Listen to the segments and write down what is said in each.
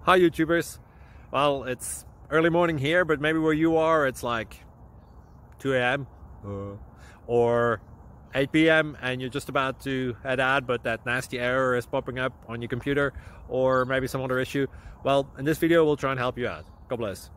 Hi YouTubers. Well, it's early morning here, but maybe where you are it's like 2 a.m. or 8 p.m. and you're just about to head out, but that nasty error is popping up on your computer, or maybe some other issue. Well, in this video we'll try and help you out. God bless.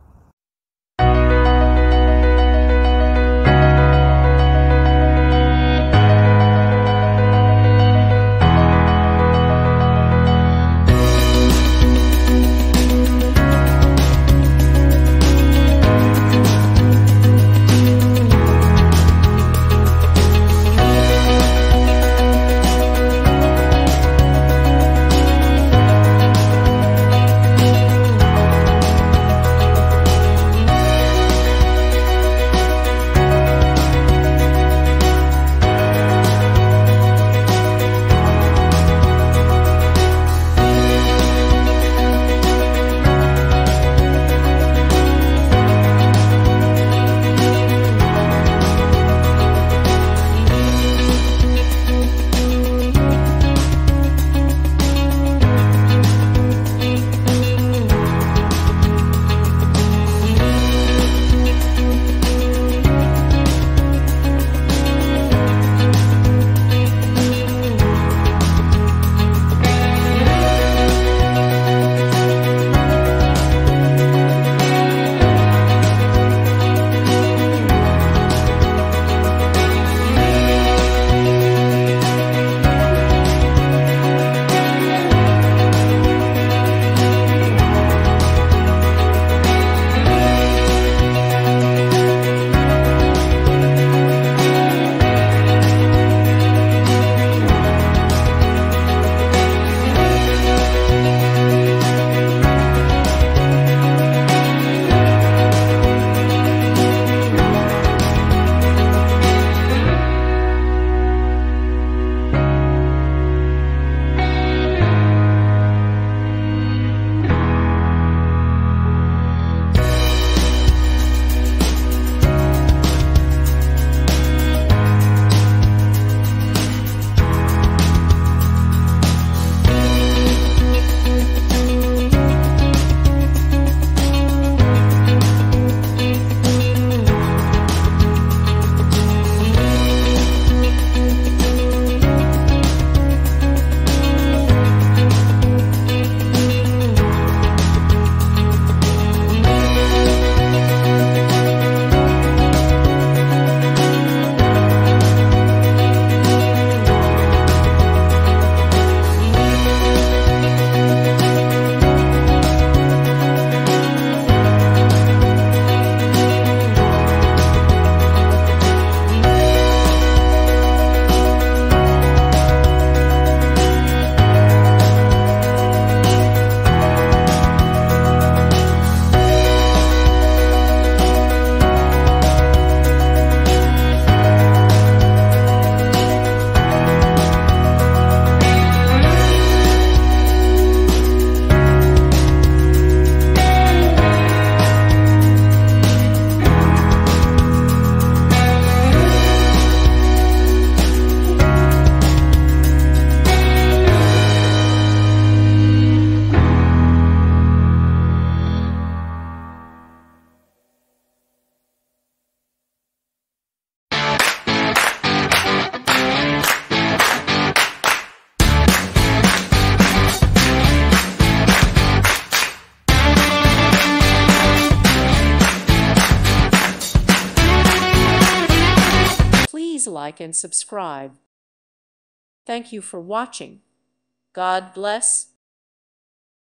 Please like and subscribe. Thank you for watching. God bless.